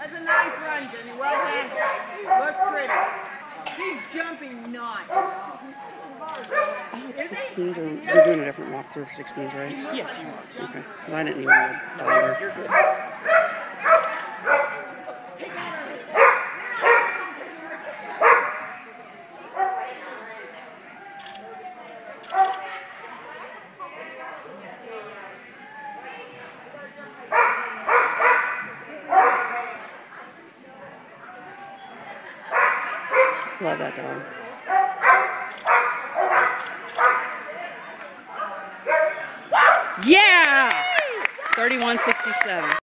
That's a nice run, Jenny. Well handled. Looks pretty. He's jumping nice. I hope 16s are. They're doing a different walkthrough for 16s, right? Yes, you are. Okay. Because I didn't even bother. You're good. Love that dog. Yeah! 3167.